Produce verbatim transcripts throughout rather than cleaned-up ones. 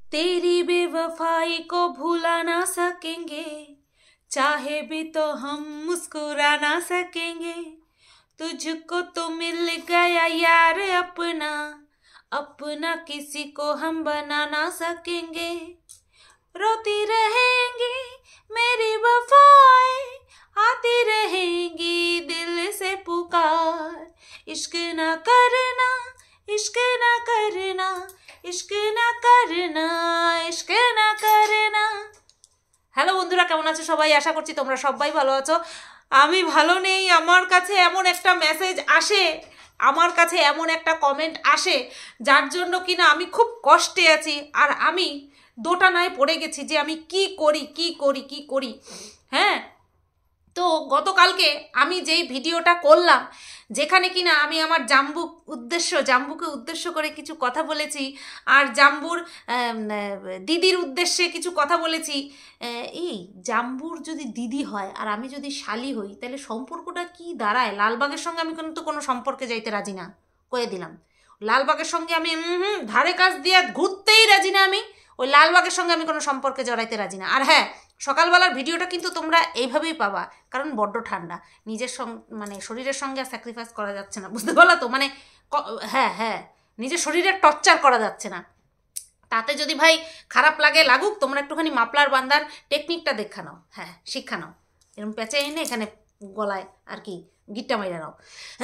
तेरी बेवफाई को भुला ना सकेंगे, चाहे भी तो हम मुस्कुरा ना सकेंगे। तुझको तो मिल गया यार अपना, अपना किसी को हम बना ना सकेंगे। रोती रहेंगी मेरी वफाएं, आती रहेंगी दिल से पुकार। इश्क ना करना, इश्क ना करना, इश्क ना करना, इश्क ना करना। হ্যালো বন্ধুরা, কেমন আছো সবাই? আশা করছি তোমরা সবাই ভালো আছো। আমি ভালো নেই। আমার কাছে এমন একটা মেসেজ আসে, আমার কাছে এমন একটা কমেন্ট আসে, যার জন্য কিনা আমি খুব কষ্টে আছি। আর আমি দোটানায় পড়ে গেছি যে আমি কি করি কি করি কি করি। হ্যাঁ, তো গতকালকে আমি যেই ভিডিওটা করলাম, যেখানে কিনা আমি আমার জাম্বু উদ্দেশ্য জাম্বুকে উদ্দেশ্য করে কিছু কথা বলেছি, আর জাম্বুর দিদির উদ্দেশ্যে কিছু কথা বলেছি। এই জাম্বুর যদি দিদি হয় আর আমি যদি শালি হই, তাহলে সম্পর্কটা কি দাঁড়ায়? লালবাগের সঙ্গে আমি কিন্তু কোনো সম্পর্কে যাইতে রাজি না, কয়ে দিলাম। লালবাগের সঙ্গে আমি হুম ধারে কাছ দিয়ে ঘুরতেই রাজি না। আমি ওই লালবাগের সঙ্গে আমি কোনো সম্পর্কে জড়াইতে রাজি না। আর হ্যাঁ, সকালবেলার ভিডিওটা কিন্তু তোমরা এইভাবেই পাবা, কারণ বড্ড ঠান্ডা, নিজের সঙ্গে মানে শরীরের সঙ্গে আর স্যাক্রিফাইস করা যাচ্ছে না, বুঝতে পারলা তো? মানে হ্যাঁ হ্যাঁ নিজের শরীরের টর্চার করা যাচ্ছে না। তাতে যদি ভাই খারাপ লাগে লাগুক, তোমরা একটুখানি মাপলার বান্দার টেকনিকটা দেখা নাও। হ্যাঁ, শিক্ষা নাও। এরকম পেঁচে এনে এখানে গলায় আর কি গিট্টা মাইরা নাও।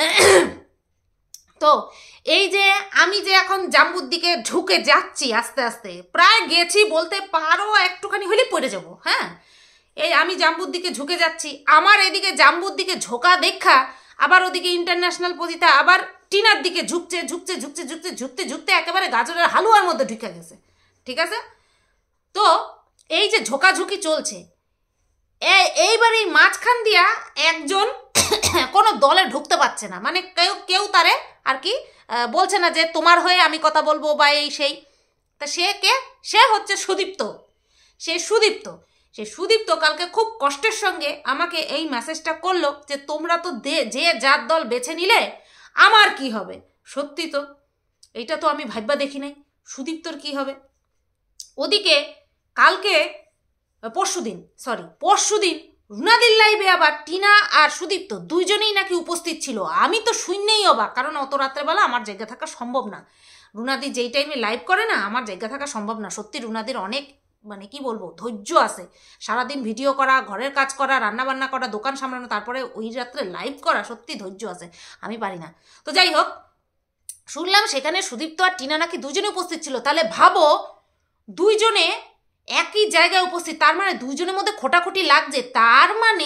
তো এই যে আমি যে এখন জাম্বুর দিকে ঝুঁকে যাচ্ছি আস্তে আস্তে, প্রায় গেছি বলতে পারো, একটুখানি হলেই পড়ে যাবো। হ্যাঁ, এই আমি জাম্বুর দিকে ঝুঁকে যাচ্ছি, আমার এদিকে জাম্বুর দিকে ঝোঁকা দেখা আবার ওদিকে ইন্টারন্যাশনাল পজিতা আবার টিনার দিকে ঝুঁকছে ঝুঁকছে ঝুঁকছে ঝুঁকতে ঝুঁকতে ঝুঁকতে একেবারে গাজরের হালুয়ার মধ্যে ঢুকে গেছে। ঠিক আছে, তো এই যে ঝোঁকাঝুঁকি চলছে, এইবার এই মাঝখান দিয়া একজন কোনো দলে ঢুকতে পারছে না, মানে কেউ কেউ তারে আর কি বলছে না যে তোমার হয়ে আমি কথা বলবো বা এই সেই। তা সে কে? সে হচ্ছে সুদীপ্ত। সে সুদীপ্ত সে সুদীপ্ত কালকে খুব কষ্টের সঙ্গে আমাকে এই মেসেজটা করলো যে তোমরা তো দে যে যার দল বেছে নিলে আমার কি হবে। সত্যি তো, এইটা তো আমি ভাববা দেখি নাই, সুদীপ্তর কি হবে। ওদিকে কালকে পরশুদিন সরি পরশুদিন রুনাদির লাইভে আবার টিনা আর সুদীপ্ত দুইজনেই নাকি উপস্থিত ছিল। আমি তো শূন্যেই অবাক, কারণ অত রাত্রেবেলা আমার জায়গা থাকা সম্ভব না। রুনাদি যেই টাইমে লাইভ করে না, আমার জায়গা থাকা সম্ভব না। সত্যি রুনাদির অনেক মানে কি বলবো ধৈর্য আছে, সারাদিন ভিডিও করা, ঘরের কাজ করা, রান্নাবান্না করা, দোকান সামলানো, তারপরে ওই রাত্রে লাইভ করা, সত্যি ধৈর্য আছে, আমি পারি না। তো যাই হোক, শুনলাম সেখানে সুদীপ্ত আর টিনা নাকি দুজনে উপস্থিত ছিল। তাহলে ভাবো, দুইজনে একই জায়গায় উপস্থিত, তার মানে দুইজনের মধ্যে খোটাখুটি লাগছে। তার মানে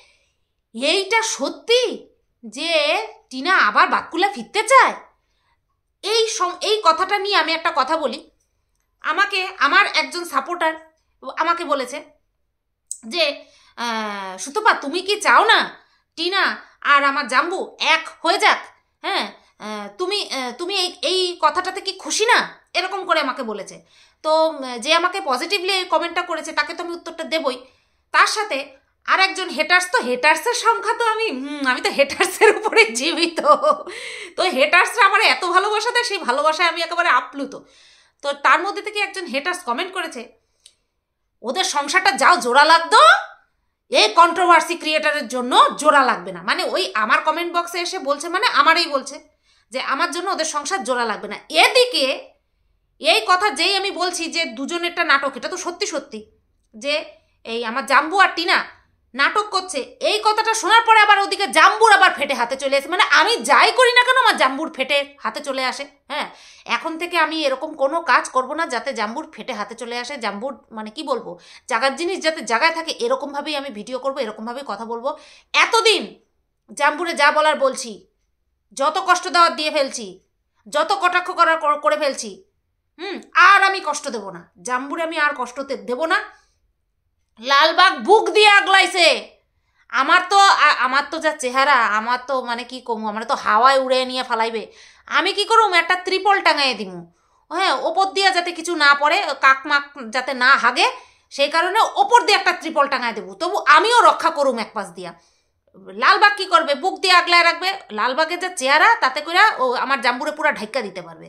এইটা সত্যি যে টিনা আবার বাক্কুলা ফিরতে চায়। এই এই কথাটা নিয়ে আমি একটা কথা বলি। আমাকে আমার একজন সাপোর্টার আমাকে বলেছে যে সুতপা তুমি কি চাও না টিনা আর আমার জাম্বু এক হয়ে যাক? হ্যাঁ, তুমি তুমি এই এই কথাটাতে কি খুশি না? এরকম করে আমাকে বলেছে। তো যে আমাকে পজিটিভলি এই কমেন্টটা করেছে তাকে তো আমি উত্তরটা দেবই। তার সাথে আর একজন হেটার্স, তো হেটার্সের সংখ্যা তো আমি আমি তো হেটার্সের উপরে জীবিত। তো হেটার্সরা আমার এত ভালোবাসা দেয়, সেই ভালোবাসায় আমি একেবারে আপ্লুত। তো তার মধ্যে থেকে একজন হেটার্স কমেন্ট করেছে, ওদের সংসারটা যাও জোড়া লাগতো, এই কন্ট্রোভার্সি ক্রিয়েটারের জন্য জোড়া লাগবে না। মানে ওই আমার কমেন্ট বক্সে এসে বলছে, মানে আমারই বলছে যে আমার জন্য ওদের সংসার জোড়া লাগবে না। এদিকে এই কথা যেই আমি বলছি যে দুজনেরটা নাটক, এটা তো সত্যি সত্যি যে এই আমার জাম্বু আর টিনা নাটক করছে, এই কথাটা শোনার পরে আবার ওদিকে জাম্বুর আবার ফেটে হাতে চলে আসে। মানে আমি যাই করি না কেন আমার জাম্বুর ফেটে হাতে চলে আসে। হ্যাঁ, এখন থেকে আমি এরকম কোনো কাজ করব না যাতে জাম্বুর ফেটে হাতে চলে আসে। জাম্বুর মানে কি বলবো, জাগার জিনিস যাতে জায়গায় থাকে, এরকমভাবেই আমি ভিডিও করব, এরকমভাবেই কথা বলবো। এতদিন জাম্বুরে যা বলার বলছি, যত কষ্ট দেওয়ার দিয়ে ফেলছি, যত কটাক্ষ করার করে ফেলছি, হুম আর আমি কষ্ট দেব না জাম্বুরে, আমি আর কষ্ট দেব না। লালবাগ বুক দিয়ে আগলাইছে। আমার তো আমার তো যা চেহারা, আমার তো মানে কি কমু, আমার তো হাওয়ায় উড়ে নিয়ে ফালাইবে। আমি কি করুম, একটা ত্রিপল টাঙাই দিমু, হ্যাঁ, ওপর দিয়ে যাতে কিছু না পড়ে, কাকমাক যাতে না হাগে, সেই কারণে ওপর দিয়ে একটা ত্রিপল টাঙাই দেবো, তবু আমিও রক্ষা করুম এক পাশ দিয়া। লালবাগ কি করবে, বুক দিয়ে আগলায় রাখবে। লালবাগের যা চেহারা, তাতে করে ও আমার জাম্বুরে পুরা ঢাইকা দিতে পারবে।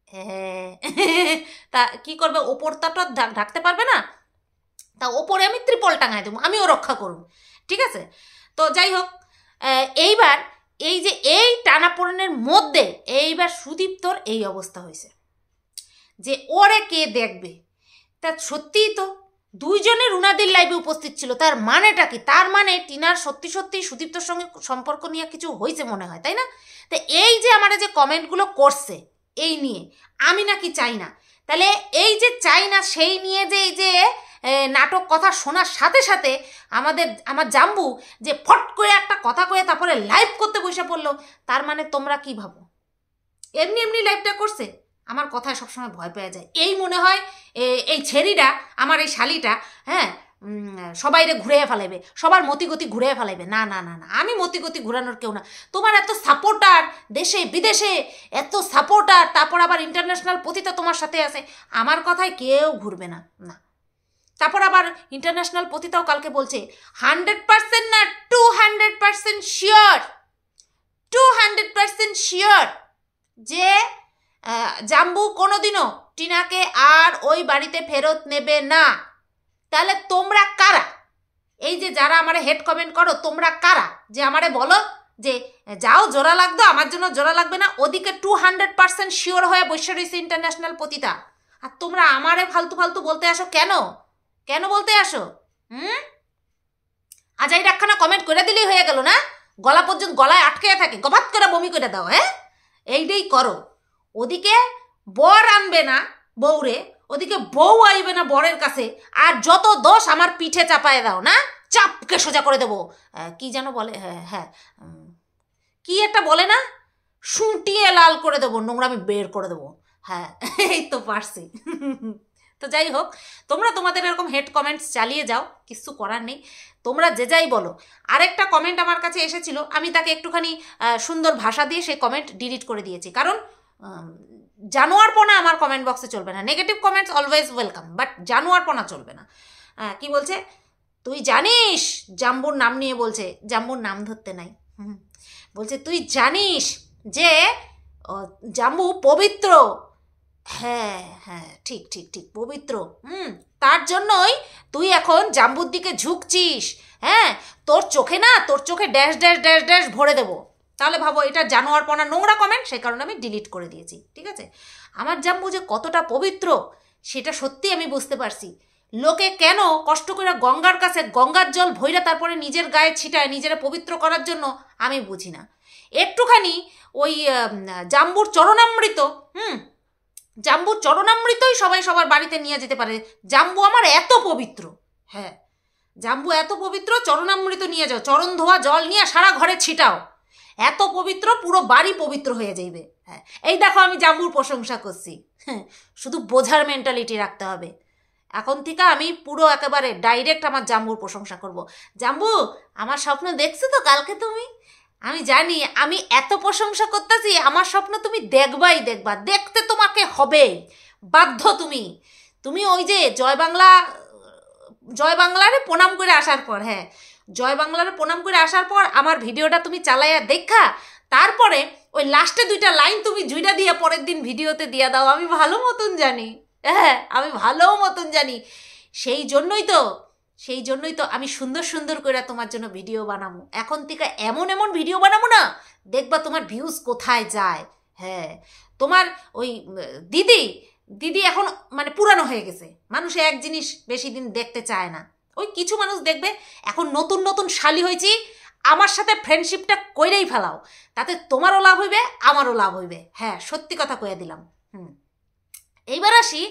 হ্যাঁ, তা কি করবে, ওপরটাটা ঢাকতে পারবে না, তা ওপরে আমি ত্রিপল টাঙায় দেবো, আমিও রক্ষা করুন। ঠিক আছে, তো যাই হোক, এইবার এই যে এই টানাপোড়েনের মধ্যে এইবার সুদীপ্তর এই অবস্থা হয়েছে যে ওরে কে দেখবে। তা সত্যিই তো দুইজনে রুনাদির লাইভে উপস্থিত ছিল, তার মানেটা কি? তার মানে টিনার সত্যি সত্যি সুদীপ্তর সঙ্গে সম্পর্ক নিয়ে কিছু হয়েছে মনে হয়, তাই না? তো এই যে আমার যে কমেন্টগুলো করছে এই নিয়ে, আমি নাকি চাই না, তাহলে এই যে চাই না সেই নিয়ে যে এই যে নাটক কথা শোনার সাথে সাথে আমাদের আমার জাম্বু যে ফট করে একটা কথা কয়ে তারপরে লাইভ করতে বসে পড়লো, তার মানে তোমরা কি ভাবো? এমনি এমনি লাইভটা করছে? আমার কথায় সবসময় ভয় পেয়ে যায়, এই মনে হয় এই ছেড়িটা আমার এই শালিটা, হ্যাঁ, সবাইরে ঘুরে ফেলাইবে, সবার মতিগতি ঘুরে ফেলাইবে। না না না না, আমি মতিগতি ঘুরানোর কেউ না। তোমার এত সাপোর্টার দেশে বিদেশে, এত সাপোর্টার, তারপর আবার ইন্টারন্যাশনাল পতিতা তোমার সাথে আছে, আমার কথায় কেউ ঘুরবে না। না, তারপর আবার ইন্টারন্যাশনাল পতিতাও কালকে বলছে হান্ড্রেড পার্সেন্ট না two hundred percent sure, two hundred percent sure যে জাম্বু কোনোদিনও টিনাকে আর ওই বাড়িতে ফেরত নেবে না। তাহলে তোমরা কারা? এই যে যারা আমারে হেড কমেন্ট করো, তোমরা কারা যে আমারে বলো যে যাও জোড়া লাগতো, আমার জন্য জোড়া লাগবে না? ওদিকে টু হান্ড্রেড পার্সেন্ট শিওর হয়ে বসে রয়েছে ইন্টারন্যাশনাল পতিতা, আর তোমরা আমারে ফালতু ফালতু বলতে আসো কেন? কেন বলতে আসো? হুম, আজাই রাখানা কমেন্ট করে দিলেই হয়ে গেল না? গলা পর্যন্ত গলায় আটকে থাকে, গবাত করে বমি করে দাও। হ্যাঁ, এইটাই করো। ওদিকে বর আনবে না বউরে, ওদিকে বউ আইবে না বরের কাছে, আর যত দোষ আমার পিঠে চাপায় দাও না, চাপকে সোজা করে দেবো। কি যেন বলে, হ্যাঁ হ্যাঁ কি একটা বলে না, শুটিয়ে লাল করে দেবো, নোংরামি বের করে দেবো। হ্যাঁ, এই তো পারছি। তো যাই হোক, তোমরা তোমাদের এরকম হেড কমেন্টস চালিয়ে যাও, কিছু করার নেই, তোমরা যে যাই বলো। আরেকটা কমেন্ট আমার কাছে এসেছিল, আমি তাকে একটুখানি সুন্দর ভাষা দিয়ে সেই কমেন্ট ডিলিট করে দিয়েছি, কারণ জানোয়ারপনা আমার কমেন্ট বক্সে চলবে না। Negative comments always welcome, but জানোয়ারপনা চলবে না। কি বলছে, তুই জানিস, জাম্বুর নাম নিয়ে বলছে, জাম্বুর নাম ধরতে নাই, হুম, বলছে তুই জানিস যে জাম্বু পবিত্র। হ্যাঁ হ্যাঁ, ঠিক ঠিক ঠিক, পবিত্র। হুম, তার জন্যই তুই এখন জাম্বুর দিকে ঝুঁকছিস। হ্যাঁ, তোর চোখে না, তোর চোখে ড্যাশ ড্যাশ ড্যাশ ড্যাশ ভরে দেবো। তাহলে ভাবো, এটা জানোয়ারপনা নোংরা কমেন্ট, সেই কারণে আমি ডিলিট করে দিয়েছি। ঠিক আছে, আমার জাম্বু যে কতটা পবিত্র সেটা সত্যি আমি বুঝতে পারছি। লোকে কেন কষ্ট করে গঙ্গার কাছে গঙ্গার জল ভৈরা তারপরে নিজের গায়ে ছিটায় নিজেরা পবিত্র করার জন্য, আমি বুঝি না। একটুখানি ওই জাম্বুর চরণামৃত, হুম, জাম্বুর চরণামৃতই সবাই সবার বাড়িতে নিয়ে যেতে পারে। জাম্বু আমার এত পবিত্র, হ্যাঁ, জাম্বু এত পবিত্র, চরণামৃত নিয়ে যাও, চরণ ধোয়া জল নিয়ে সারা ঘরে ছিটাও, এত পবিত্র, পুরো বাড়ি পবিত্র হয়ে যাইবে। হ্যাঁ, এই দেখো আমি জাম্বুর প্রশংসা করছি। হ্যাঁ, শুধু বোঝার মেন্টালিটি রাখতে হবে। এখন থেকে আমি পুরো একেবারে ডাইরেক্ট আমার জাম্বুর প্রশংসা করব। জাম্বু, আমার স্বপ্ন দেখছো তো কালকে তুমি? আমি জানি আমি এত প্রশংসা করতেছি, আমার স্বপ্ন তুমি দেখবাই দেখবা, দেখতে তোমাকে হবেই, বাধ্য তুমি। তুমি ওই যে জয় বাংলা, জয় বাংলারে প্রণাম করে আসার পর, হ্যাঁ, জয় বাংলারে প্রণাম করে আসার পর আমার ভিডিওটা তুমি চালাইয়া দেখা, তারপরে ওই লাস্টে দুইটা লাইন তুমি জুইটা দিয়ে পরের দিন ভিডিওতে দিয়ে দাও, আমি ভালো মতন জানি। হ্যাঁ, আমি ভালো মতন জানি। সেই জন্যই তো সেই জন্যই তো আমি সুন্দর সুন্দর করে তোমার জন্য ভিডিও বানাবো। এখন থেকে এমন এমন ভিডিও বানাবো না, দেখবা তোমার ভিউজ কোথায় যায়। হ্যাঁ, তোমার ওই দিদি দিদি এখন মানে পুরানো হয়ে গেছে, মানুষে এক জিনিস বেশি দিন দেখতে চায় না। ওই কিছু মানুষ দেখবে, এখন নতুন নতুন শালি হয়েছি, আমার সাথে ফ্রেন্ডশিপটা কইরেই ফেলাও, তাতে তোমারও লাভ হইবে আমারও লাভ হইবে। হ্যাঁ, সত্যি কথা কয়ে দিলাম। হুম, এইবার আসি,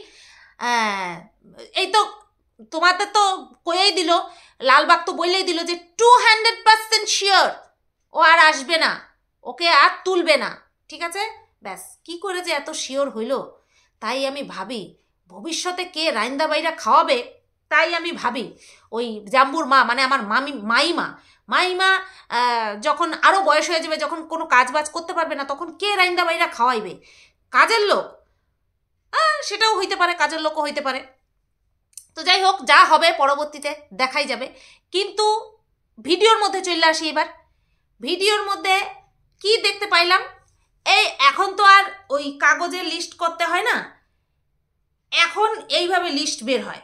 এই তো তোমাদের তো কয়েই দিল, লালবাগ তো বললেই দিল যে টু হান্ড্রেড পার্সেন্ট শিওর ও আর আসবে না, ওকে আর তুলবে না। ঠিক আছে, ব্যাস, কি করে যে এত শিওর হইল, তাই আমি ভাবি ভবিষ্যতে কে রাইন্দা বাইরা খাওয়াবে। তাই আমি ভাবি ওই জাম্বুর মা, মানে আমার মামি মাইমা মাইমা যখন আরও বয়স হয়ে যাবে, যখন কোনো কাজ বাজ করতে পারবে না, তখন কে রাইন্দা বাইরা খাওয়াইবে? কাজের লোক, সেটাও হইতে পারে, কাজের লোকও হইতে পারে। তো যাই হোক, যা হবে পরবর্তীতে দেখাই যাবে। কিন্তু ভিডিওর মধ্যে চলে আসি এবার। ভিডিওর মধ্যে কি দেখতে পাইলাম, এই এখন তো আর ওই কাগজে লিস্ট করতে হয় না, এখন এইভাবে লিস্ট বের হয়।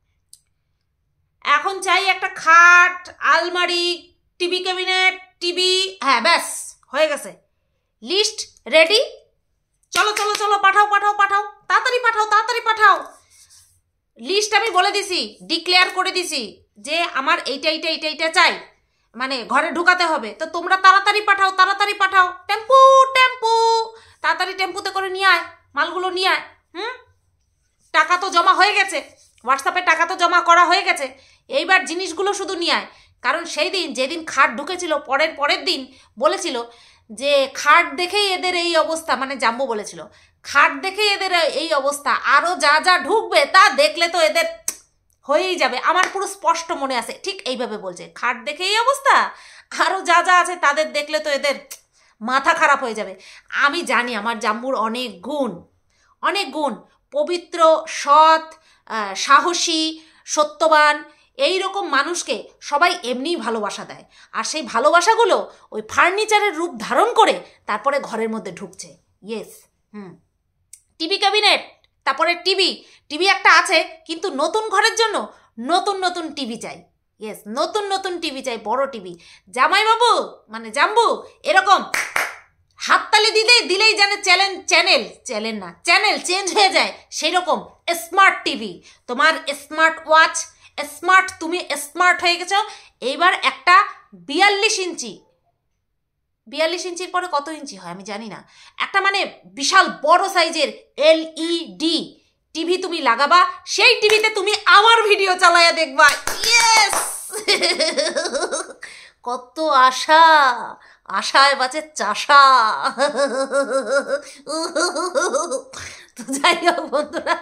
এখন চাই একটা খাট, আলমারি, টিভি ক্যাবিনেট, টিভি, হ্যাঁ ব্যাস হয়ে গেছে, লিস্ট রেডি। চলো চলো চলো পাঠাও পাঠাও পাঠাও, তাড়াতাড়ি পাঠাও তাড়াতাড়ি পাঠাও। লিস্ট আমি বলে দিছি, ডিক্লেয়ার করে দিছি যে আমার এইটা এইটা এইটা এইটা চাই, মানে ঘরে ঢুকাতে হবে, তো তোমরা তাড়াতাড়ি পাঠাও তাড়াতাড়ি পাঠাও। টেম্পু টেম্পু, তাড়াতাড়ি টেম্পুতে করে নিয়ে আয়, মালগুলো নিয়ে আয়। হুম, টাকা তো জমা হয়ে গেছে, হোয়াটসঅ্যাপে টাকা তো জমা করা হয়ে গেছে, এইবার জিনিসগুলো শুধু নিয়ে আয়। কারণ সেই দিন যেদিন খাট ঢুকেছিল, পরের পরের দিন বলেছিল যে খাট দেখেই এদের এই অবস্থা, মানে জাম্বু বলেছিল খাট দেখেই এদের এই অবস্থা, আরও যা যা ঢুকবে তা দেখলে তো এদের হয়েই যাবে। আমার পুরো স্পষ্ট মনে আছে, ঠিক এইভাবে বলছে, খাট দেখে এই অবস্থা, আরও যা যা আছে তাদের দেখলে তো এদের মাথা খারাপ হয়ে যাবে। আমি জানি আমার জাম্বুর অনেক গুণ, অনেক গুণ, পবিত্র, সৎ, সাহসী, সত্যবান, এই রকম মানুষকে সবাই এমনিই ভালোবাসা দেয়, আর সেই ভালোবাসাগুলো ওই ফার্নিচারের রূপ ধারণ করে তারপরে ঘরের মধ্যে ঢুকছে। ইয়েস, হুম, টিভি ক্যাবিনেট, তারপরে টিভি, টিভি একটা আছে, কিন্তু নতুন ঘরের জন্য নতুন নতুন টিভি চাই। ইয়েস, নতুন নতুন টিভি চাই, বড় টিভি। জামাইবাবু মানে জাম্বু এরকম হাততালি দিতে দিলেই যেন চ্যানেল চ্যানেল চ্যানেল না চ্যানেল চেঞ্জ হয়ে যায়, সেই রকম স্মার্ট টিভি, তোমার স্মার্ট ওয়াচ, স্মার্ট, তুমি স্মার্ট হয়ে গেছো। এইবার একটা বিয়াল্লিশ ইঞ্চি, বিয়াল্লিশ ইঞ্চির পরে কত ইঞ্চি হয় আমি জানি না, একটা মানে বিশাল বড় সাইজের এলইডি টিভি তুমি লাগাবা, সেই টিভিতে তুমি আমার ভিডিও চালাইয়া দেখবা। ইয়েস, কত আশা, আশায় বাঁচে চাষা। তো যাই হোক বন্ধুরা,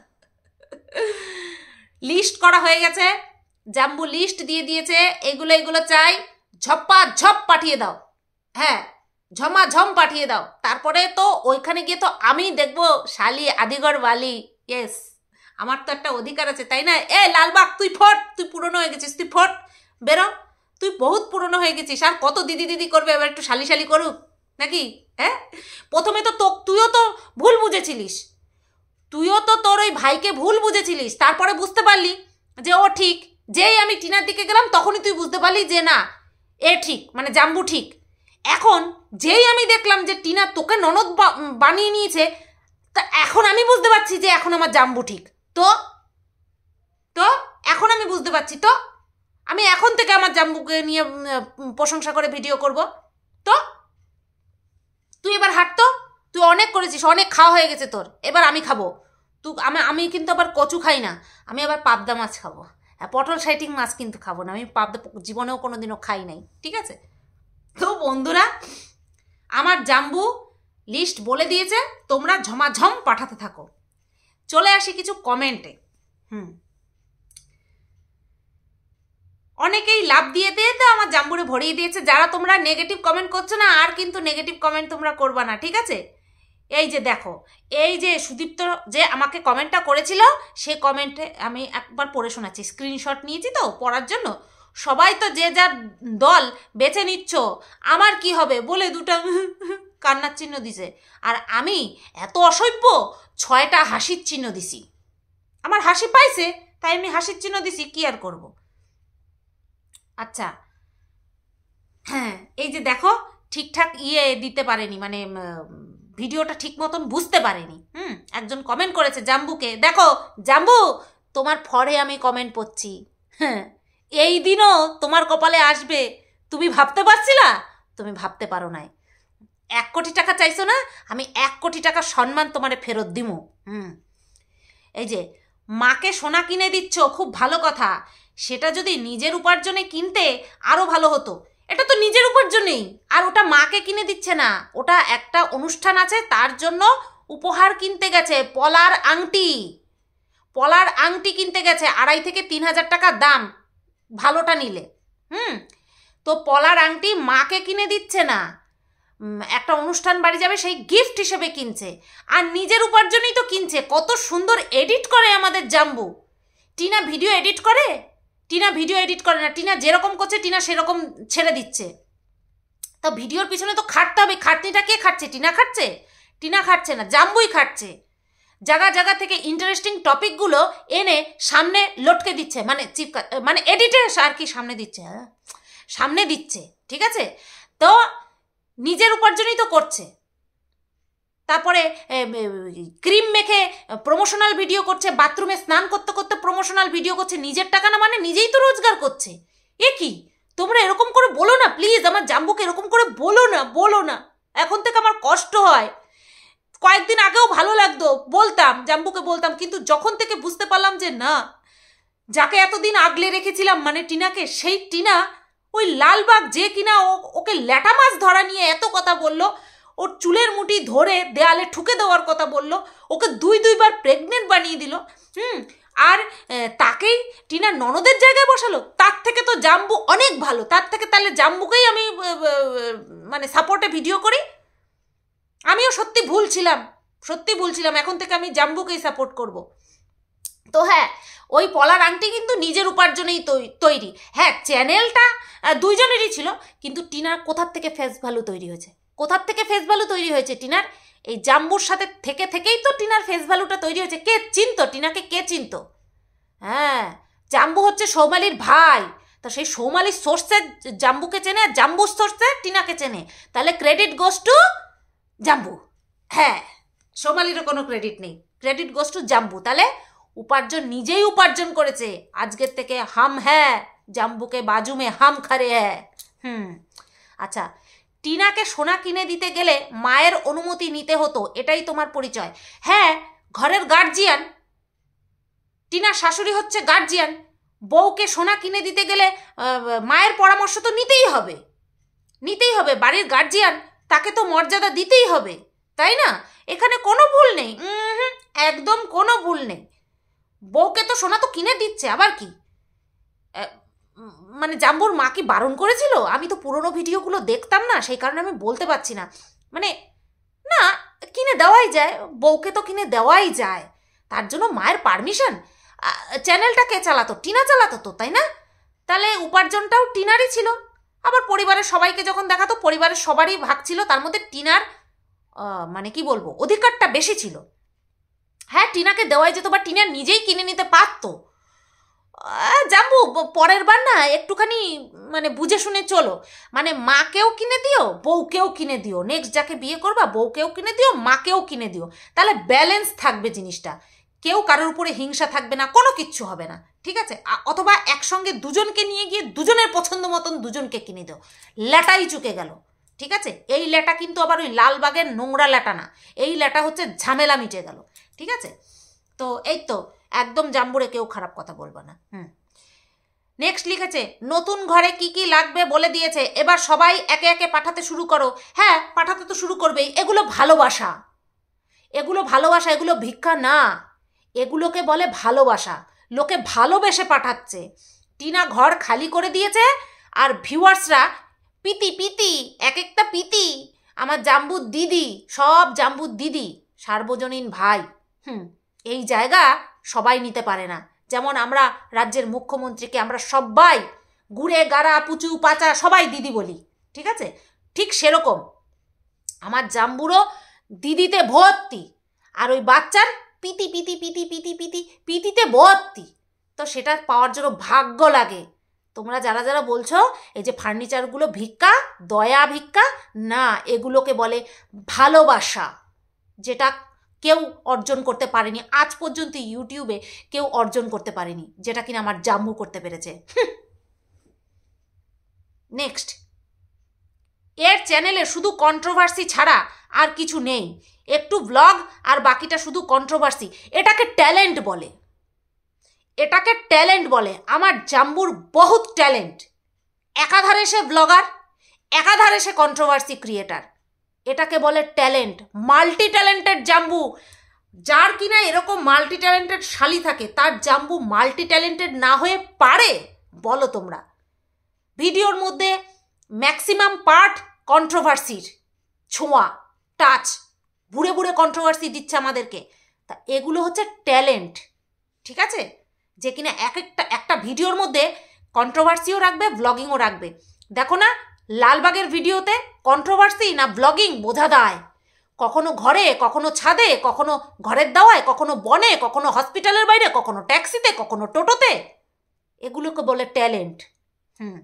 লিস্ট করা হয়ে গেছে, জাম্বু লিস্ট দিয়ে দিয়েছে, এগুলো এগুলো চাই, ঝপ্পা ঝপ পাঠিয়ে দাও, হ্যাঁ ঝমাঝম পাঠিয়ে দাও। তারপরে তো ওইখানে গিয়ে তো আমি দেখবো শালি আদিগড় বালি। ইয়েস, আমার তো একটা অধিকার আছে, তাই না? এ লালবাগ তুই ফট, তুই পুরনো হয়ে গেছিস, তুই ফট বেরো, তুই বহুত পুরনো হয়ে গেছিস, আর কত দিদি দিদি করবে, এবার একটু শালি শালি করুক নাকি? হ্যাঁ, প্রথমে তো তো তুইও তো ভুল বুঝেছিলিস, তুইও তো তোর ওই ভাইকে ভুল বুঝেছিলিস, তারপরে বুঝতে পারলি যে ও ঠিক। যেই আমি টিনার দিকে গেলাম তখনই তুই বুঝতে পারলি যে না এ ঠিক, মানে জাম্বু ঠিক। এখন যেই আমি দেখলাম যে টিনা তোকে ননদ বানিয়ে নিয়েছে, তা এখন আমি বুঝতে পারছি যে এখন আমার জাম্বু ঠিক। তো তো এখন আমি বুঝতে পারছি, তো আমি এখন থেকে আমার জাম্বুকে নিয়ে প্রশংসা করে ভিডিও করব। তো তুই এবার হাঁটতো, তুই অনেক করেছিস, অনেক খাওয়া হয়ে গেছে তোর, এবার আমি খাবো। তুই আমি আমি কিন্তু আবার কচু খাই না, আমি আবার পাবদা মাছ খাবো, হ্যাঁ পটল সাইটিং মাছ কিন্তু খাবো না, আমি পাবদা জীবনেও কোনো দিনও খাই নাই, ঠিক আছে? তো বন্ধুরা, আমার জাম্বু লিস্ট বলে দিয়েছে, তোমরা ঝমাঝম পাঠাতে থাকো। চলে আসি কিছু কমেন্টে। হুম, অনেকেই লাভ দিয়ে দিয়ে তো আমার জাম্বুরে ভরিয়ে দিয়েছে। যারা তোমরা নেগেটিভ কমেন্ট করছো না, আর কিন্তু নেগেটিভ কমেন্ট তোমরা করবা না, ঠিক আছে? এই যে দেখো, এই যে সুদীপ্ত যে আমাকে কমেন্টটা করেছিল, সে কমেন্টে আমি একবার পড়ে শোনাচ্ছি, স্ক্রিনশট নিয়েছি তো পড়ার জন্য। সবাই তো যে যার দল বেছে নিচ্ছ, আমার কি হবে বলে দুটা কান্নার চিহ্ন দিছে, আর আমি এত অসভ্য ছয়টা হাসির চিহ্ন দিছি। আমার হাসি পাইছে তাই আমি হাসির চিহ্ন দিছি, কি আর করব। আচ্ছা, হ্যাঁ এই যে দেখো, ঠিকঠাক ইয়ে দিতে পারেনি, মানে ভিডিওটা ঠিক মতন বুঝতে পারেনি। হুম, একজন কমেন্ট করেছে জাম্বুকে, দেখো জাম্বু তোমার ফরে আমি কমেন্ট পড়ছি, হ্যাঁ এই দিনও তোমার কপালে আসবে, তুমি ভাবতে পারছিলা? তুমি ভাবতে পারো নাই। এক কোটি টাকা চাইছো না, আমি এক কোটি টাকা সম্মান তোমারে ফেরত দিমু। হুম, এই যে মাকে সোনা কিনে দিচ্ছ, খুব ভালো কথা, সেটা যদি নিজের উপার্জনে কিনতে আরও ভালো হতো। এটা তো নিজের উপার্জনেই, আর ওটা মাকে কিনে দিচ্ছে না, ওটা একটা অনুষ্ঠান আছে তার জন্য উপহার কিনতে গেছে, পলার আংটি, পলার আংটি কিনতে গেছে, আড়াই থেকে তিন হাজার টাকা দাম ভালোটা নিলে। হুম, তো পলার আংটি মাকে কিনে দিচ্ছে না, একটা অনুষ্ঠান বাড়ি যাবে সেই গিফট হিসেবে কিনছে, আর নিজের উপার্জনেই তো কিনছে। কত সুন্দর এডিট করে আমাদের জাম্বু। টিনা ভিডিও এডিট করে? টিনা ভিডিও এডিট করে না, টিনা যেরকম করছে টিনা সেরকম ছেড়ে দিচ্ছে। তা ভিডিওর পিছনে তো খাটতে হবে, খাটনিটা কে খাটছে? টিনা খাটছে? টিনা খাটছে না, জাম্বুই খাটছে। জায়গা জায়গা থেকে ইন্টারেস্টিং টপিকগুলো এনে সামনে লটকে দিচ্ছে, মানে চিপকা মানে এডিটে আর কি সামনে দিচ্ছে, হ্যাঁ সামনে দিচ্ছে, ঠিক আছে? তো নিজের উপার্জনই তো করছে। তারপরে ক্রিম মেখে প্রমোশনাল ভিডিও করছে, বাথরুমে স্নান করতে করতে প্রমোশনাল ভিডিও করছে, নিজের টাকা না, মানে নিজেই তো রোজগার করছে। এ কি, তোমরা এরকম করে বলো না প্লিজ, আমার জাম্বুকে এরকম করে বলো না, বলো না, এখন থেকে আমার কষ্ট হয়। কয়েকদিন আগেও ভালো লাগতো, বলতাম জাম্বুকে বলতাম, কিন্তু যখন থেকে বুঝতে পারলাম যে না, যাকে এতদিন আগলে রেখেছিলাম মানে টিনাকে, সেই টিনা ওই লালবাগ যে কিনা ওকে ল্যাটা মাছ ধরা নিয়ে এত কথা বললো, ওর চুলের মুঠি ধরে দেয়ালে ঠুকে দেওয়ার কথা বললো, ওকে দুই দুইবার প্রেগনেন্ট বানিয়ে দিল, হুম আর তাকেই টিনা ননদের জায়গায় বসালো। তার থেকে তো জাম্বু অনেক ভালো, তার থেকে তাহলে জাম্বুকেই আমি মানে সাপোর্টে ভিডিও করি। আমিও সত্যি ভুল ছিলাম, সত্যি ভুল ছিলাম, এখন থেকে আমি জাম্বুকেই সাপোর্ট করব। তো হ্যাঁ, ওই পলার আংটি কিন্তু নিজের উপার্জনেই তৈরি। হ্যাঁ, চ্যানেলটা দুইজনেরই ছিল, কিন্তু টিনার কোথার থেকে ফেস ভ্যালু তৈরি হয়েছে? কোথার থেকে ফেস ভ্যালু তৈরি হয়েছে টিনার? এই জাম্বুর সাথে থেকে থেকেই তো টিনার ফেস ভ্যালুটা তৈরি হয়েছে। কে চিনতো টিনাকে? কে চিনতো? হ্যাঁ, জাম্বু হচ্ছে সৌমালির ভাই, তো সেই সৌমালির সোর্সে জাম্বুকে চেনে, আর জাম্বুর সোর্সে টিনাকে চেনে, তাহলে ক্রেডিট গোস টু জাম্বু। হ্যাঁ, সৌমালিরও কোনো ক্রেডিট নেই, ক্রেডিট গোস টু জাম্বু। তাহলে উপার্জন নিজেই উপার্জন করেছে। আজকের থেকে হাম হ্যাঁ জাম্বুকে বাজুমে হাম খারে হ্যাঁ। হুম আচ্ছা, টিনাকে সোনা কিনে দিতে গেলে মায়ের অনুমতি নিতে হতো, এটাই তোমার পরিচয়। হ্যাঁ, ঘরের গার্জিয়ান, টিনার শাশুড়ি হচ্ছে গার্জিয়ান, বউকে সোনা কিনে দিতে গেলে মায়ের পরামর্শ তো নিতেই হবে, নিতেই হবে। বাড়ির গার্জিয়ান, তাকে তো মর্যাদা দিতেই হবে, তাই না? এখানে কোনো ভুল নেই, একদম কোনো ভুল নেই। বউকে তো সোনা তো কিনে দিচ্ছে, আবার কি মানে জাম্বুর মা কি বারণ করেছিল? আমি তো পুরোনো ভিডিওগুলো দেখতাম না, সেই কারণে আমি বলতে পারছি না। মানে না, কিনে দেওয়াই যায়, বউকে তো কিনে দেওয়াই যায়, তার জন্য মায়ের পারমিশন। চ্যানেলটা কে চালাতো? টিনা চালাতো তো, তাই না? তাহলে উপার্জনটাও টিনারই ছিল। আবার পরিবারের সবাইকে যখন দেখাতো, পরিবারের সবারই ভাগ ছিল, তার মধ্যে টিনার মানে কি বলবো, অধিকারটা বেশি ছিল। হ্যাঁ, টিনাকে দেওয়াই যেত, বা টিনা নিজেই কিনে নিতে পারতো। জাম্বু, পরের বার না একটুখানি মানে বুঝে শুনে চলো, মানে মাকেও কিনে দিও, বউকেও কিনে দিও, নেক্সট যাকে বিয়ে করবা বউকেও কিনে দিও, মাকেও কিনে দিও, তাহলে ব্যালেন্স থাকবে জিনিসটা, কেউ কারোর উপরে হিংসা থাকবে না, কোনো কিচ্ছু হবে না, ঠিক আছে? অথবা একসঙ্গে দুজনকে নিয়ে গিয়ে দুজনের পছন্দ মতন দুজনকে কিনে দাও, ল্যাটাই চুকে গেল, ঠিক আছে? এই ল্যাটা কিন্তু আবার ওই লালবাগের নোংরা ল্যাটা না, এই ল্যাটা হচ্ছে ঝামেলা মিটে গেল, ঠিক আছে? তো এই তো, একদম জাম্বুরে কেউ খারাপ কথা বলবো না। হুম নেক্সট লিখেছে, নতুন ঘরে কি কি লাগবে বলে দিয়েছে, এবার সবাই একে একে পাঠাতে শুরু করো। হ্যাঁ, পাঠাতে তো শুরু করবেই, এগুলো ভালোবাসা, এগুলো ভালোবাসা, এগুলো ভিক্ষা না, এগুলোকে বলে ভালোবাসা। লোকে ভালোবেসে পাঠাচ্ছে। টিনা ঘর খালি করে দিয়েছে, আর ভিউয়ার্সরা পিতি পিতি, এক একটা পিতি, আমার জাম্বুর দিদি, সব জাম্বুর দিদি, সার্বজনীন ভাই। হুম এই জায়গা সবাই নিতে পারে না। যেমন আমরা রাজ্যের মুখ্যমন্ত্রীকে আমরা সবাই গুড়ে গাড়া পুচু পাচা সবাই দিদি বলি, ঠিক আছে? ঠিক সেরকম আমার জাম্বুরও দিদিতে ভর্তি, আর ওই বাচ্চার পিতি পিতি পিতি পিতি পিতি পিতিতে ভর্তি। তো সেটা পাওয়ার জন্য ভাগ্য লাগে। তোমরা যারা যারা বলছো এই যে ফার্নিচারগুলো ভিক্ষা, দয়া ভিক্ষা না, এগুলোকে বলে ভালোবাসা, যেটা কেউ অর্জন করতে পারেনি আজ পর্যন্ত, ইউটিউবে কেউ অর্জন করতে পারেনি, যেটা কিনা আমার জাম্বু করতে পেরেছে। নেক্সট, এর চ্যানেলে শুধু কন্ট্রোভার্সি ছাড়া আর কিছু নেই, একটু ব্লগ আর বাকিটা শুধু কন্ট্রোভার্সি। এটাকে ট্যালেন্ট বলে, এটাকে ট্যালেন্ট বলে। আমার জাম্বুর বহুত ট্যালেন্ট, একাধারে সে ব্লগার, একাধারে সে কন্ট্রোভার্সি ক্রিয়েটার, এটাকে বলে ট্যালেন্ট, মাল্টি ট্যালেন্টেড জাম্বু। যার কিনা এরকম মাল্টি ট্যালেন্টেড শালি থাকে, তার জাম্বু মাল্টি ট্যালেন্টেড না হয়ে পারে? বলো তোমরা। ভিডিওর মধ্যে ম্যাক্সিমাম পার্ট কন্ট্রোভার্সির ছোঁয়া, টাচ, বুড়ে বুড়ে কন্ট্রোভার্সি দিচ্ছে আমাদেরকে, তা এগুলো হচ্ছে ট্যালেন্ট, ঠিক আছে? যে কিনা এক একটা একটা ভিডিওর মধ্যে কন্ট্রোভার্সিও রাখবে, ব্লগিংও রাখবে। দেখো না, লালবাগের ভিডিওতে কন্ট্রোভার্সি না ব্লগিং বোঝা দায়। কখনো ঘরে, কখনো ছাদে, কখনো ঘরের দাওয়ায়, কখনো বনে, কখনো হসপিটালের বাইরে, কখনো ট্যাক্সিতে, কখনো টোটোতে। এগুলোকে বলে ট্যালেন্ট। হুম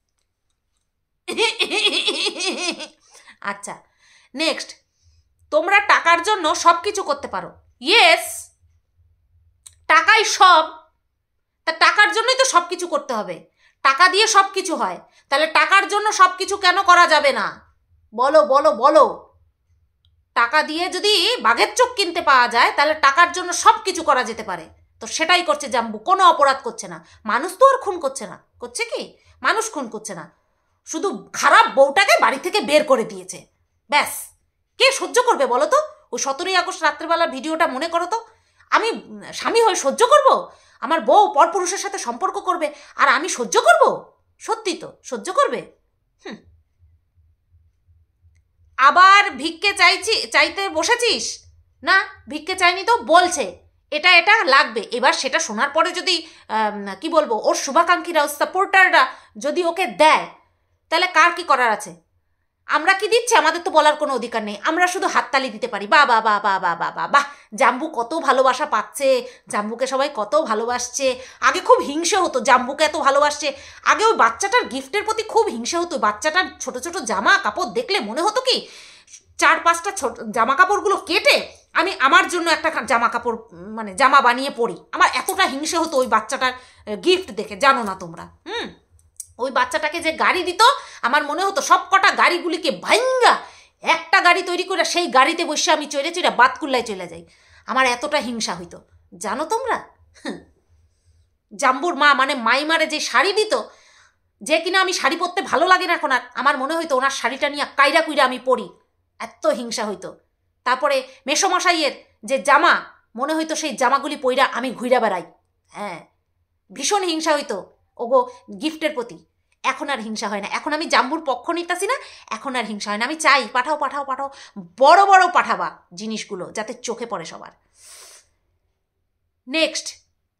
আচ্ছা, নেক্সট, তোমরা টাকার জন্য সব কিছু করতে পারো। ইয়েস, টাকাই সব। তা টাকার জন্যই তো সব কিছু করতে হবে। টাকা দিয়ে সব কিছু হয়, তাহলে টাকার জন্য সব কিছু কেন করা যাবে না? বলো বলো বলো। টাকা দিয়ে যদি বাঘের চোখ কিনতে পাওয়া যায়, তাহলে টাকার জন্য সব কিছু করা যেতে পারে। তো সেটাই করছে জাম্বু, কোনো অপরাধ করছে না। মানুষ তো আর খুন করছে না। করছে কি? মানুষ খুন করছে না, শুধু খারাপ বউটাকে বাড়ি থেকে বের করে দিয়েছে, ব্যাস। কে সহ্য করবে বলো তো? ওই সতেরোই আগস্ট রাত্রেবেলা ভিডিওটা মনে করো তো। আমি স্বামী হয়ে সহ্য করব? আমার বউ পরপুরুষের সাথে সম্পর্ক করবে আর আমি সহ্য করব? সত্যি তো সহ্য করবে? হুম আবার ভিক্ষে চাইছি, চাইতে বসেছিস? না, ভিক্ষে চাইনি তো, বলছে এটা এটা লাগবে। এবার সেটা শোনার পরে যদি কি বলবো, ওর শুভাকাঙ্ক্ষীরা, সাপোর্টাররা যদি ওকে দেয়, তাহলে কার কি করার আছে? আমরা কি দিচ্ছি? আমাদের তো বলার কোনো অধিকার নেই। আমরা শুধু হাততালি দিতে পারি, বা বা বা বা বা বা বা বাহ, জাম্বু কত ভালোবাসা পাচ্ছে, জাম্বুকে সবাই কত ভালোবাসছে। আগে খুব হিংসে হতো জাম্বুকে এত ভালোবাসছে। আগে ওই বাচ্চাটার গিফটের প্রতি খুব হিংসে হতো। বাচ্চাটার ছোট ছোট জামা কাপড় দেখলে মনে হতো কি, চার পাঁচটা ছোট জামা কাপড়গুলো কেটে আমি আমার জন্য একটা জামা কাপড় মানে জামা বানিয়ে পরি। আমার এতটা হিংসে হতো ওই বাচ্চাটার গিফট দেখে, জানো না তোমরা? হুম ওই বাচ্চাটাকে যে গাড়ি দিত, আমার মনে হতো সব কটা গাড়িগুলিকে ভাঙ্গা একটা গাড়ি তৈরি করে সেই গাড়িতে বসে আমি চলে চলে বাতকুল্লায় চলে যাই। আমার এতটা হিংসা হইতো, জানো তোমরা? জাম্বুর মা মানে মাইমারে যে শাড়ি দিত, যে কিনা আমি শাড়ি পরতে ভালো লাগে না এখন আর, আমার মনে হইতো ওনার শাড়িটা নিয়ে কাইরা কুইরা আমি পরি, এত হিংসা হইতো। তারপরে মেসোমশাইয়ের যে জামা, মনে হইতো সেই জামাগুলি পইরা আমি ঘুইরা বেড়াই। হ্যাঁ, ভীষণ হিংসা হইতো ওগো গিফটের প্রতি। এখন আর হিংসা হয় না। এখন আমি জাম্বুর পক্ষ নিতেছি না, এখন আর হিংসা হয় না। আমি চাই পাঠাও পাঠাও পাঠাও, বড় বড় পাঠাবা জিনিসগুলো, যাতে চোখে পড়ে সবার। নেক্সট,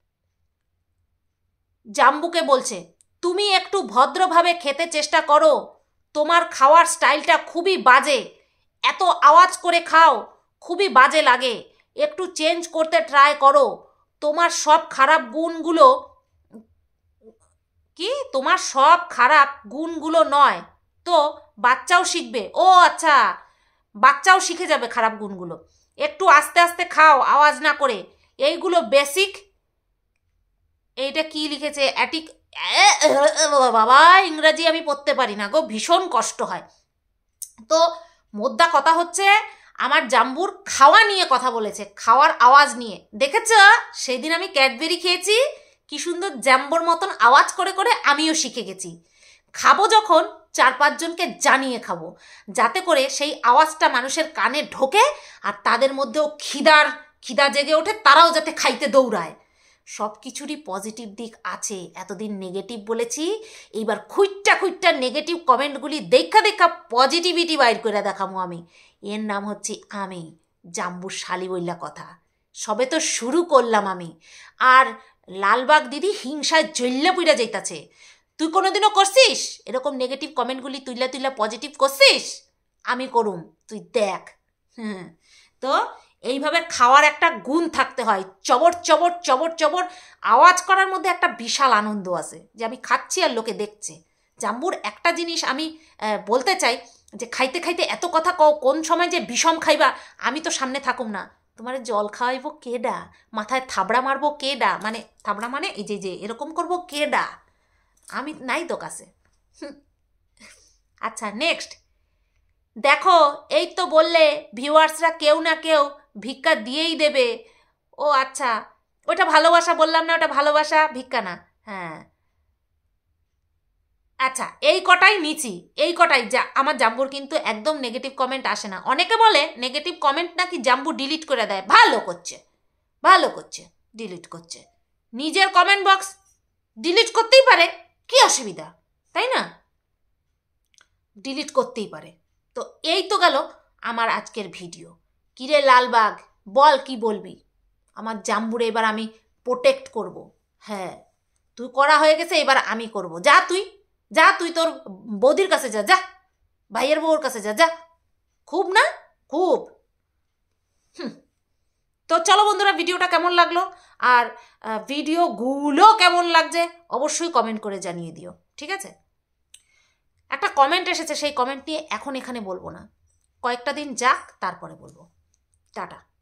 জাম্বুকে বলছে তুমি একটু ভদ্রভাবে খেতে চেষ্টা করো, তোমার খাওয়ার স্টাইলটা খুবই বাজে, এত আওয়াজ করে খাও, খুবই বাজে লাগে, একটু চেঞ্জ করতে ট্রাই করো। তোমার সব খারাপ গুণগুলো কি তোমার সব খারাপ গুণগুলো নয় তো বাচ্চাও শিখবে। ও আচ্ছা, বাচ্চাও শিখে যাবে খারাপ গুণগুলো। একটু আস্তে আস্তে খাও, আওয়াজ না করে। এইগুলো বেসিক। এইটা কি লিখেছে? অ্যাটিক, বাবা ইংরাজি আমি পড়তে পারি না গো, ভীষণ কষ্ট হয়। তো মোদ্দা কথা হচ্ছে, আমার জাম্বুর খাওয়া নিয়ে কথা বলেছে, খাওয়ার আওয়াজ নিয়ে। দেখেছ সেই দিন আমি ক্যাডবেরি খেয়েছি, কি সুন্দর জাম্বুর মতন আওয়াজ করে করে আমিও শিখে গেছি। খাবো যখন চার পাঁচজনকে জানিয়ে খাবো, যাতে করে সেই আওয়াজটা মানুষের কানে ঢোকে আর তাদের মধ্যেও খিদার খিদা জেগে ওঠে, তারাও যাতে খাইতে দৌড়ায়। সব কিছুরই পজিটিভ দিক আছে। এতদিন নেগেটিভ বলেছি, এইবার খুইট্টা খুইট্টা নেগেটিভ কমেন্টগুলি দেখা দেখা পজিটিভিটি বাইর করে দেখাবো আমি। এর নাম হচ্ছে আমি জাম্বুর শালি বইলা কথা। সবে তো শুরু করলাম আমি। আর লালবাগ দিদি হিংসায় জ্বল্লে পুইরা যাইতাছে। তুই কোনোদিনও করছিস এরকম নেগেটিভ কমেন্টগুলি তুইলা তুইলা পজিটিভ করছিস? আমি করুম, তুই দেখ। হুম তো এইভাবে খাওয়ার একটা গুণ থাকতে হয়। চবর চবর চবর চবর আওয়াজ করার মধ্যে একটা বিশাল আনন্দ আছে, যে আমি খাচ্ছি আর লোকে দেখছে। জাম্বুর একটা জিনিস আমি বলতে চাই, যে খাইতে খাইতে এত কথা কও, কোন সময় যে বিষম খাইবা আমি তো সামনে থাকুম না। তোমার জল খাওয়াইবো কেডা, মাথায় থাবড়া মারবো কেডা, মানে থাবড়া মানে এই যে যে এরকম করবো কেডা, আমি নাই তো কাছে। আচ্ছা নেক্সট, দেখো এই তো বললে ভিউয়ার্সরা কেউ না কেউ ভিক্ষা দিয়েই দেবে। ও আচ্ছা, ওটা ভালোবাসা বললাম না, ওটা ভালোবাসা, ভিক্ষা না। হ্যাঁ আচ্ছা, এই কটাই নিচি, এই কটাই। যা আমার জাম্বুর কিন্তু একদম নেগেটিভ কমেন্ট আসে না। অনেকে বলে নেগেটিভ কমেন্ট নাকি জাম্বু ডিলিট করে দেয়। ভালো করছে, ভালো করছে, ডিলিট করছে। নিজের কমেন্ট বক্স ডিলিট করতেই পারে, কি অসুবিধা, তাই না? ডিলিট করতেই পারে। তো এই তো গেল আমার আজকের ভিডিও। কিরে লালবাগ, বল কি বলবি? আমার জাম্বুরে এবার আমি প্রোটেক্ট করব। হ্যাঁ, তুই করা হয়ে গেছে, এবার আমি করব। যা তুই যা তুই তোর বৌদির কাছে যা, যা ভাইয়ের বউর কাছে যা, যা। খুব না খুব। হুম। তো চলো বন্ধুরা, ভিডিওটা কেমন লাগলো আর ভিডিওগুলো কেমন লাগছে অবশ্যই কমেন্ট করে জানিয়ে দিও, ঠিক আছে? একটা কমেন্ট এসেছে, সেই কমেন্ট নিয়ে এখন এখানে বলবো না, কয়েকটা দিন যাক তারপরে বলবো। টাটা।